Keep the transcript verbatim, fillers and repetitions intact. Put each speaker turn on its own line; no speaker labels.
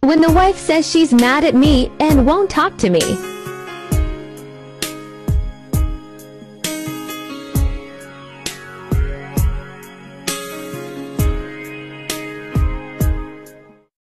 When the wife says she's mad at me and won't talk to me.